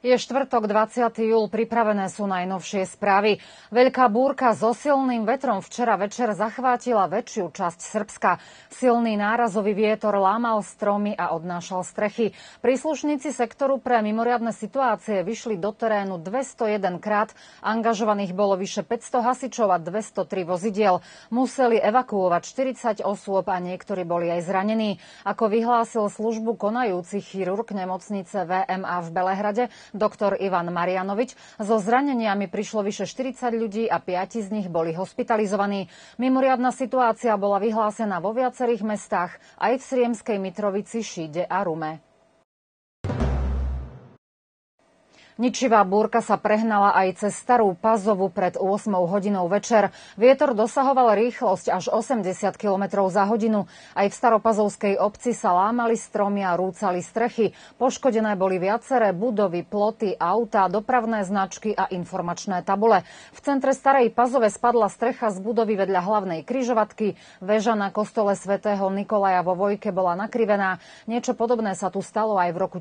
Je štvrtok, 20. júl, pripravené sú najnovšie správy. Veľká búrka so silným vetrom včera večer zachvátila väčšiu časť Srbska. Silný nárazový vietor lámal stromy a odnášal strechy. Príslušníci sektoru pre mimoriadne situácie vyšli do terénu 201 krát. Angažovaných bolo vyše 500 hasičov a 203 vozidiel. Museli evakuovať 40 osôb a niektorí boli aj zranení. Ako vyhlásil službu konajúci chirurg nemocnice VMA v Belehrade, doktor Ivan Marianovič, so zraneniami prišlo vyše 40 ľudí a 5 z nich boli hospitalizovaní. Mimoriadna situácia bola vyhlásená vo viacerých mestách, aj v Sriemskej Mitrovici, Šíde a Rume. Ničivá búrka sa prehnala aj cez Starú Pazovu pred 8 hodinou večer. Vietor dosahoval rýchlosť až 80 km za hodinu. Aj v Staropazovskej obci sa lámali stromy a rúcali strechy. Poškodené boli viaceré budovy, ploty, autá, dopravné značky a informačné tabule. V centre Starej Pazove spadla strecha z budovy vedľa hlavnej križovatky. Väža na kostole svätého Nikolaja vo Vojke bola nakrivená. Niečo podobné sa tu stalo aj v roku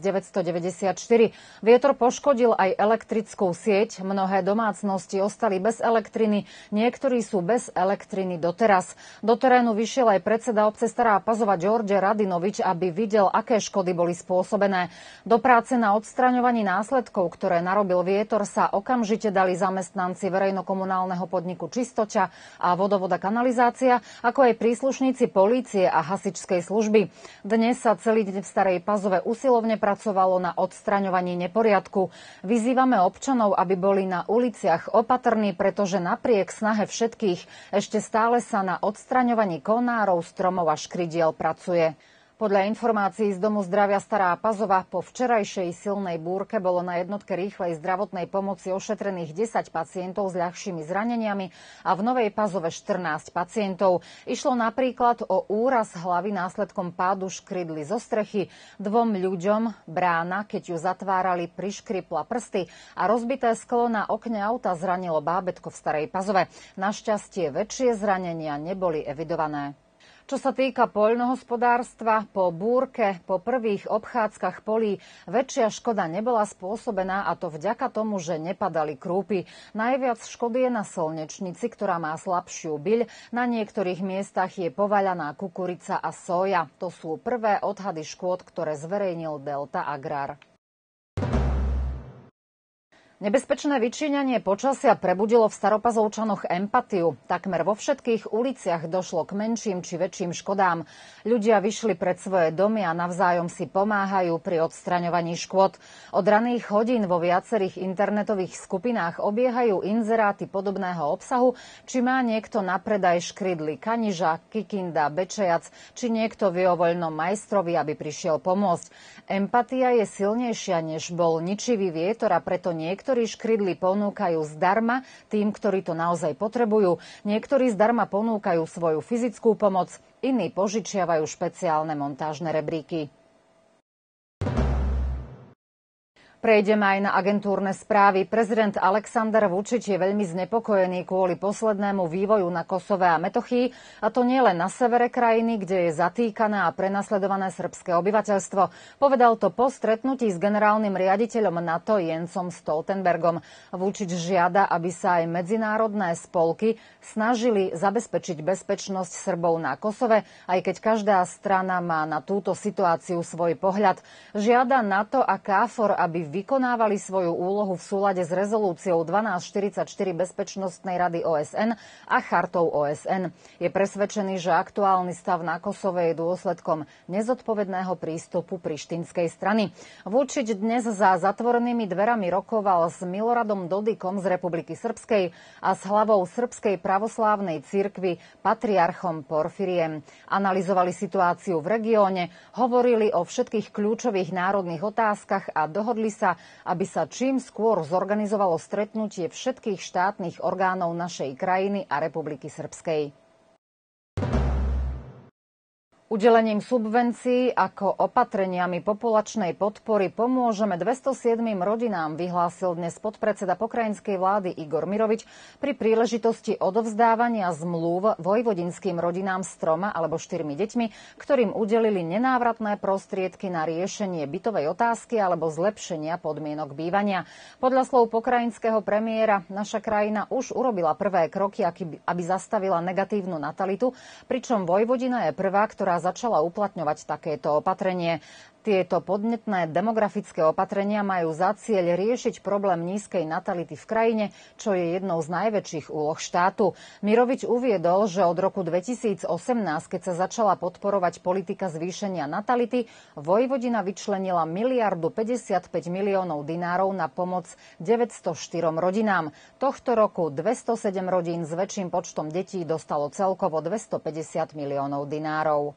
1994. Vietor poškodil aj elektrickú sieť. Mnohé domácnosti ostali bez elektriny, niektorí sú bez elektriny doteraz. Do terénu vyšiel aj predseda obce Stará Pazova Đorđe Radinovič, aby videl, aké škody boli spôsobené. Do práce na odstraňovaní následkov, ktoré narobil vietor, sa okamžite dali zamestnanci verejnokomunálneho podniku Čistoča a vodovoda kanalizácia, ako aj príslušníci polície a hasičskej služby. Dnes sa celý deň v Starej Pazove usilovne pracovalo na odstraňovaní neporiadku. Vyzývame občanov, aby boli na uliciach opatrní, pretože napriek snahe všetkých ešte stále sa na odstraňovaní konárov, stromov a škridiel pracuje. Podľa informácií z Domu zdravia Stará Pazova po včerajšej silnej búrke bolo na jednotke rýchlej zdravotnej pomoci ošetrených 10 pacientov s ľahšími zraneniami a v Novej Pazove 14 pacientov. Išlo napríklad o úraz hlavy následkom pádu škrydly zo strechy. 2 ľuďom brána, keď ju zatvárali, priškripla prsty a rozbité sklo na okne auta zranilo bábätko v Starej Pazove. Našťastie väčšie zranenia neboli evidované. Čo sa týka poľnohospodárstva, po búrke, po prvých obchádzkach polí väčšia škoda nebola spôsobená, a to vďaka tomu, že nepadali krúpy. Najviac škody je na slnečnici, ktorá má slabšiu byľ. Na niektorých miestach je povaľaná kukurica a soja. To sú prvé odhady škôd, ktoré zverejnil Delta Agrár. Nebezpečné vyčíňanie počasia prebudilo v Staropazovčanoch empatiu. Takmer vo všetkých uliciach došlo k menším či väčším škodám. Ľudia vyšli pred svoje domy a navzájom si pomáhajú pri odstraňovaní škôd. Od raných hodín vo viacerých internetových skupinách obiehajú inzeráty podobného obsahu, či má niekto na predaj škrydly Kaniža, Kikinda, Bečejac, či niekto vie o voľnom majstrovi, aby prišiel pomôcť. Empatia je silnejšia, než bol ničivý vietor, a preto niektorí škrydly ponúkajú zdarma tým, ktorí to naozaj potrebujú. Niektorí zdarma ponúkajú svoju fyzickú pomoc, iní požičiavajú špeciálne montážne rebríky. Prejdeme aj na agentúrne správy. Prezident Aleksandar Vučić je veľmi znepokojený kvôli poslednému vývoju na Kosove a Metochii, a to nielen na severe krajiny, kde je zatýkané a prenasledované srbské obyvateľstvo. Povedal to po stretnutí s generálnym riaditeľom NATO Jensom Stoltenbergom. Vučić žiada, aby sa aj medzinárodné spolky snažili zabezpečiť bezpečnosť Srbov na Kosove, aj keď každá strana má na túto situáciu svoj pohľad. Žiada NATO a KFOR, aby vykonávali svoju úlohu v súlade s rezolúciou 1244 Bezpečnostnej rady OSN a chartou OSN. Je presvedčený, že aktuálny stav na Kosove je dôsledkom nezodpovedného prístupu prištinskej strany. Vučić dnes za zatvorenými dverami rokoval s Miloradom Dodikom z Republiky Srbskej a s hlavou Srbskej pravoslávnej cirkvi patriarchom Porfiriem. Analyzovali situáciu v regióne, hovorili o všetkých kľúčových národných otázkach a dohodli sa, aby sa čím skôr zorganizovalo stretnutie všetkých štátnych orgánov našej krajiny a Republiky Srbskej. Udelením subvencií ako opatreniami populačnej podpory pomôžeme 207 rodinám, vyhlásil dnes podpredseda pokrajinskej vlády Igor Mirovič pri príležitosti odovzdávania zmluv vojvodinským rodinám s 3 alebo 4 deťmi, ktorým udelili nenávratné prostriedky na riešenie bytovej otázky alebo zlepšenia podmienok bývania. Podľa slov pokrajinského premiéra naša krajina už urobila prvé kroky, aby zastavila negatívnu natalitu, pričom Vojvodina je prvá, ktorá začala uplatňovať takéto opatrenie. Tieto podnetné demografické opatrenia majú za cieľ riešiť problém nízkej natality v krajine, čo je jednou z najväčších úloh štátu. Mirovič uviedol, že od roku 2018, keď sa začala podporovať politika zvýšenia natality, Vojvodina vyčlenila 1,055 miliónov dinárov na pomoc 904 rodinám. Tohto roku 207 rodín s väčším počtom detí dostalo celkovo 250 miliónov dinárov.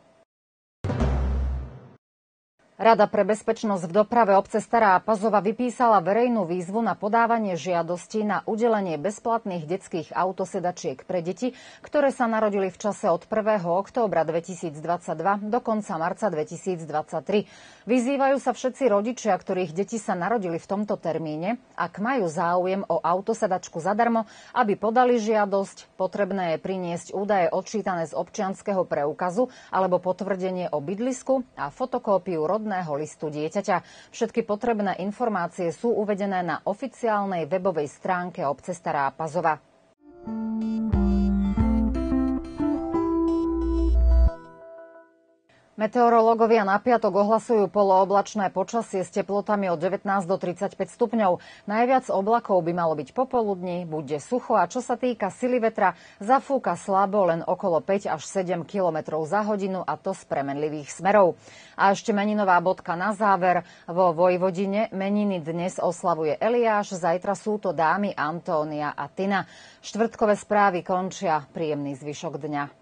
Rada pre bezpečnosť v doprave obce Stará Pazova vypísala verejnú výzvu na podávanie žiadostí na udelenie bezplatných detských autosedačiek pre deti, ktoré sa narodili v čase od 1. októbra 2022 do konca marca 2023. Vyzývajú sa všetci rodičia, ktorých deti sa narodili v tomto termíne, ak majú záujem o autosedačku zadarmo, aby podali žiadosť. Potrebné je priniesť údaje odčítané z občianskeho preukazu alebo potvrdenie o bydlisku a fotokópiu rodného listu dieťaťa. Všetky potrebné informácie sú uvedené na oficiálnej webovej stránke obce Stará Pazova. Meteorológovia na piatok ohlasujú polooblačné počasie s teplotami od 19 do 35 stupňov. Najviac oblakov by malo byť popoludní, bude sucho a čo sa týka sily vetra, zafúka slabo len okolo 5 až 7 km za hodinu a to z premenlivých smerov. A ešte meninová bodka na záver. Vo Vojvodine meniny dnes oslavuje Eliáš, zajtra sú to dámy Antónia a Tina. Štvrtkové správy končia. Príjemný zvyšok dňa.